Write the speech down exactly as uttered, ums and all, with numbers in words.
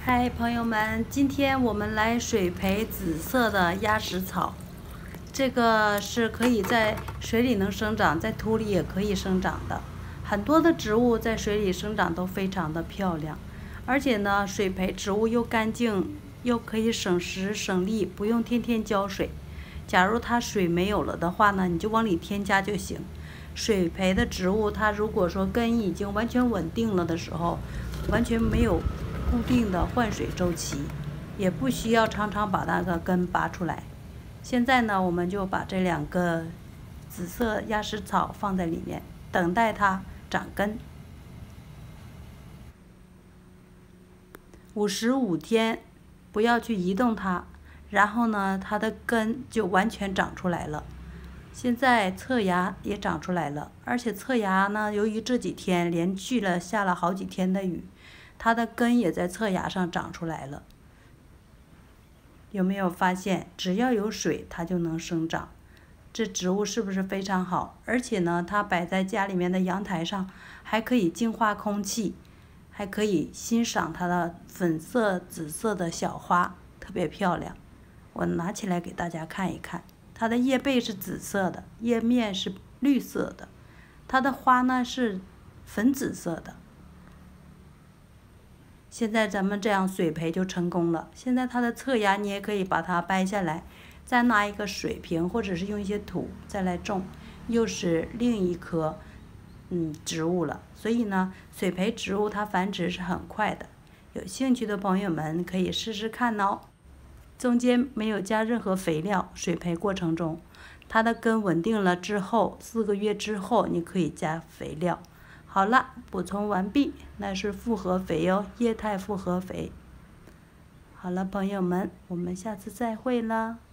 嗨，朋友们，今天我们来水培紫色的鸭屎草。这个是可以在水里能生长，在土里也可以生长的。很多的植物在水里生长都非常的漂亮，而且呢，水培植物又干净，又可以省时省力，不用天天浇水。假如它水没有了的话呢，你就往里添加就行。水培的植物，它如果说根已经完全稳定了的时候，完全没有固定的换水周期，也不需要常常把那个根拔出来。现在呢，我们就把这两个紫色鸭屎草放在里面，等待它长根。五十五天，不要去移动它，然后呢，它的根就完全长出来了。现在侧芽也长出来了，而且侧芽呢，由于这几天连续了下了好几天的雨，它的根也在侧芽上长出来了。有没有发现，只要有水，它就能生长？这植物是不是非常好？而且呢，它摆在家里面的阳台上，还可以净化空气，还可以欣赏它的粉色、紫色的小花，特别漂亮。我拿起来给大家看一看。它的叶背是紫色的，叶面是绿色的，它的花呢是粉紫色的。现在咱们这样水培就成功了。现在它的侧芽你也可以把它掰下来，再拿一个水瓶或者是用一些土再来种，又是另一棵嗯植物了。所以呢，水培植物它繁殖是很快的，有兴趣的朋友们可以试试看哦。中间没有加任何肥料，水培过程中，它的根稳定了之后，四个月之后你可以加肥料。好了，补充完毕，那是复合肥哦，液态复合肥。好了，朋友们，我们下次再会了。